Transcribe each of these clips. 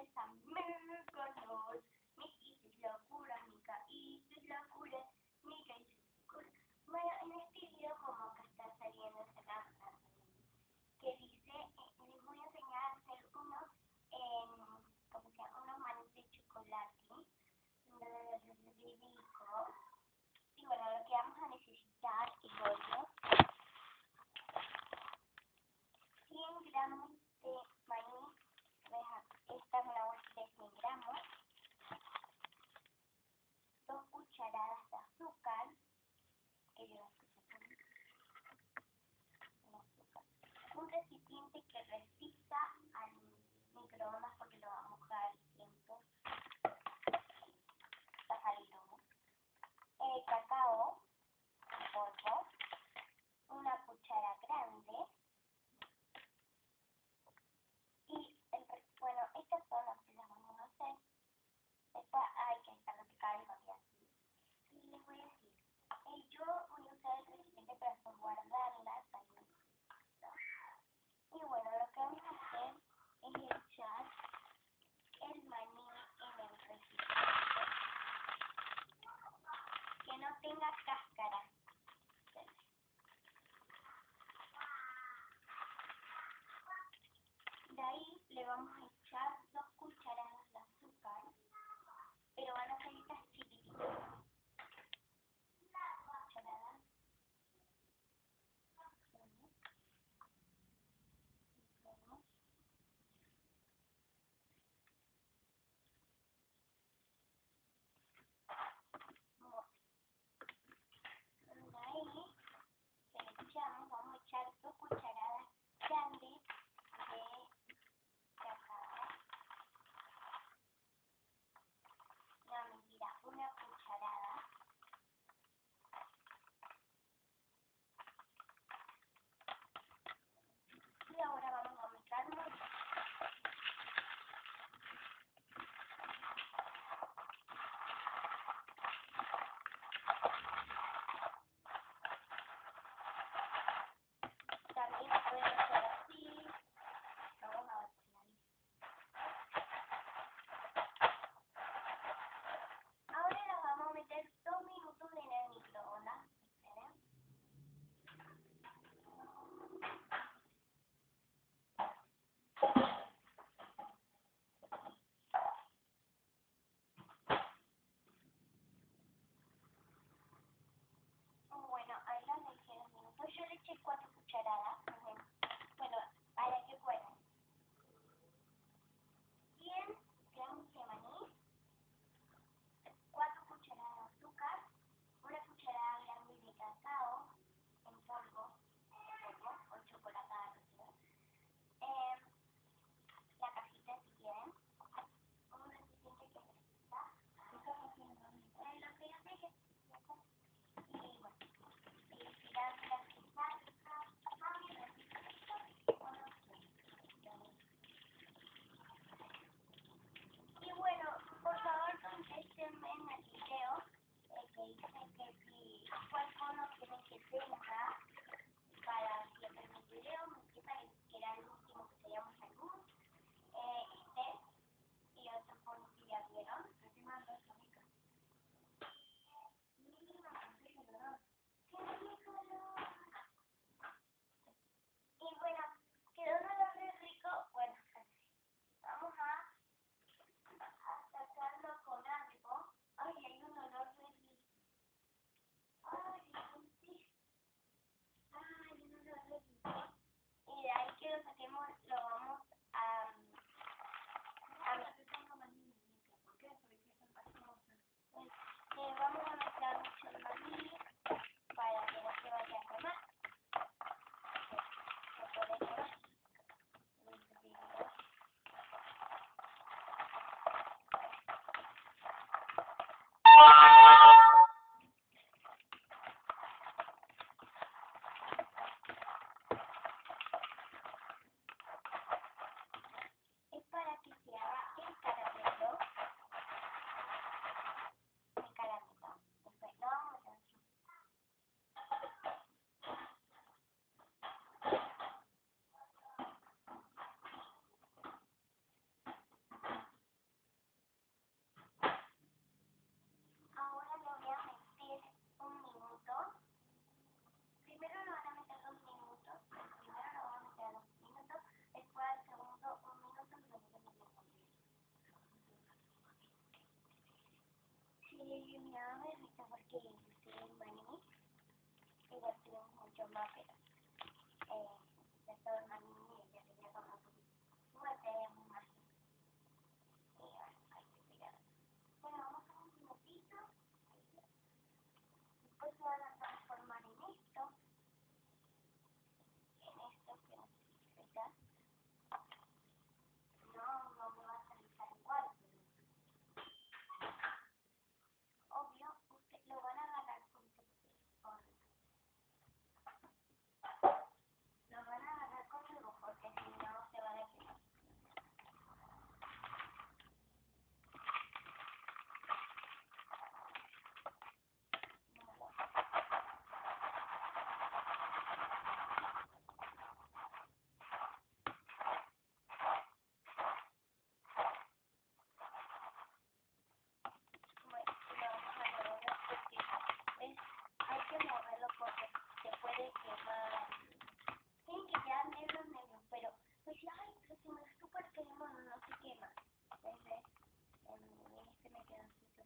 grandes amigos. Me hice locuras, Mica hice locuras, Mica hice locuras. Bueno, en este video como que está saliendo esa cámara que dice, les voy a enseñar a hacer unos, como se llama, unos manis de chocolate, rico. Y bueno, lo que vamos a necesitar es bollo, 100 gramos de maní, esta es una bolsita de 100 gramos, 2 cucharadas de azúcar, que yo las puse con azúcar, un recipiente que resista al microondas porque lo va a mojar el tiempo, cacao en polvo, una cuchara grande. Y bueno, estas son las que las vamos a hacer. Después hay que estar picando y así. Y les voy a decir, yo voy a usar el recipiente para guardarlas ahí. Y bueno, lo que vamos a hacer es echar el maní en el recipiente. Que no tenga cáscara. De ahí le vamos a echar 2 cucharadas de azúcar, pero van a ser estas chiquititas. Cucharadas. De ahí le echamos, vamos a echar 2 cucharadas grandes de cacao.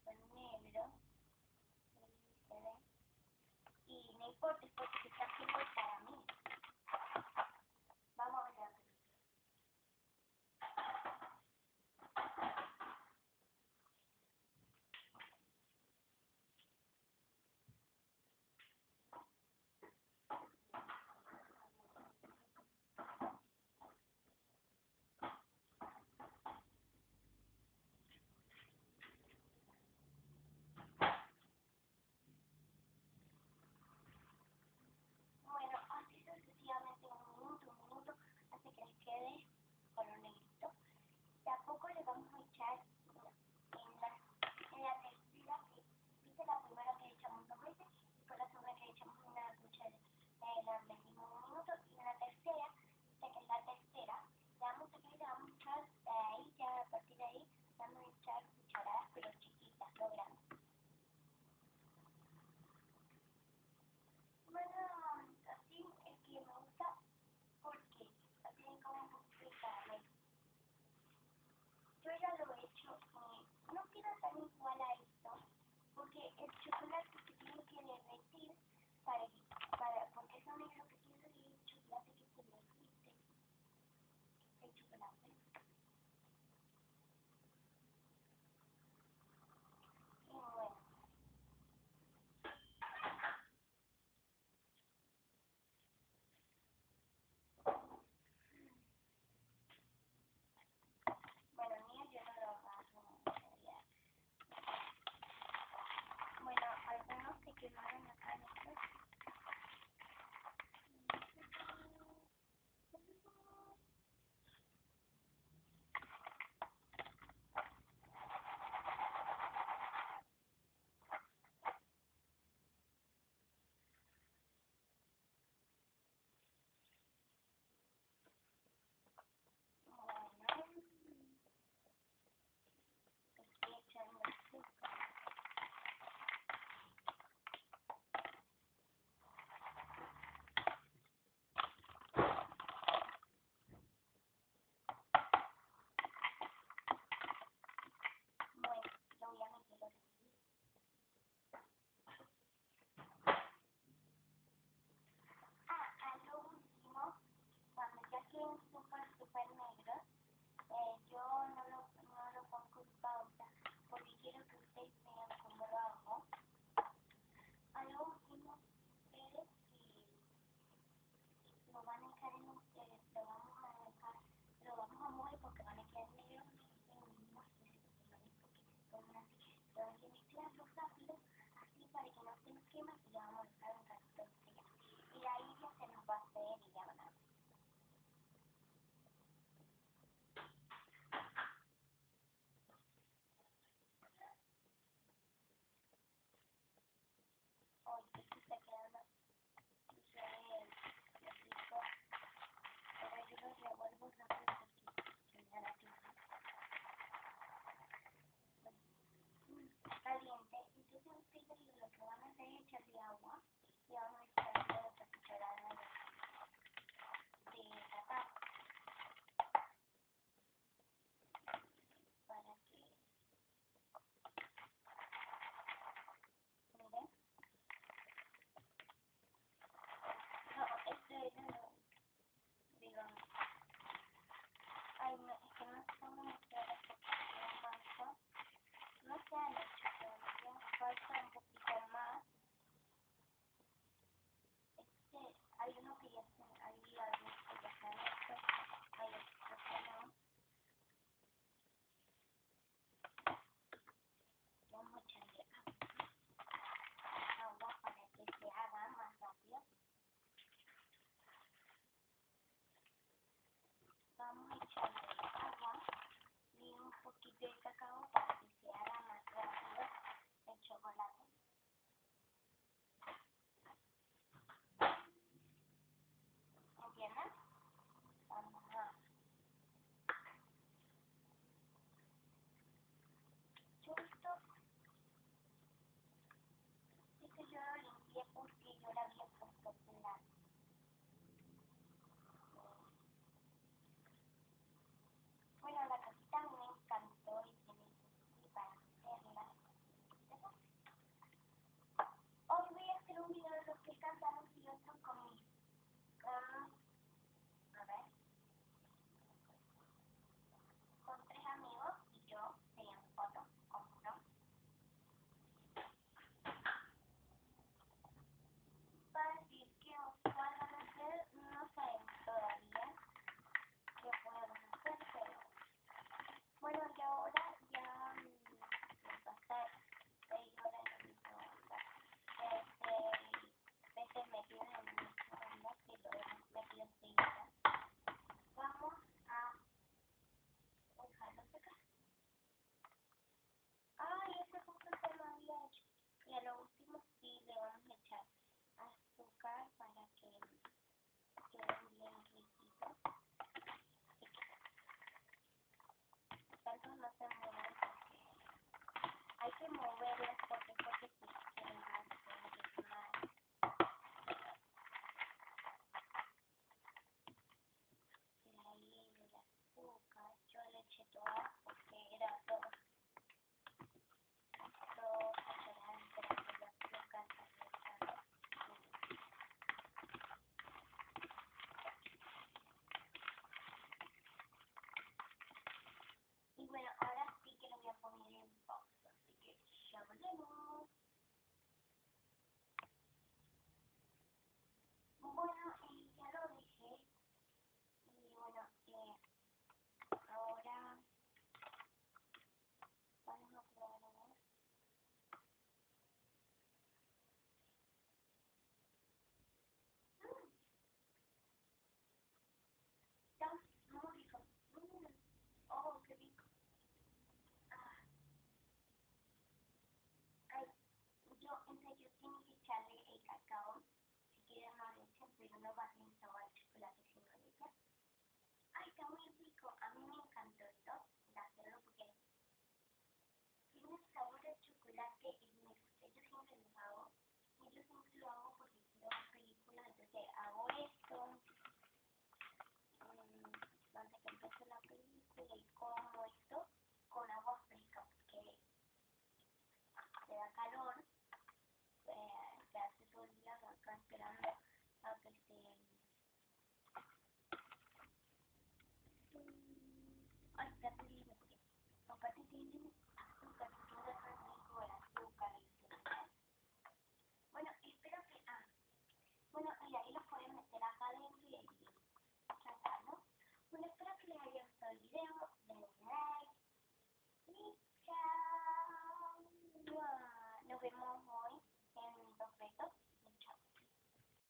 son negros, se ve, y no importa, es porque se está haciendo el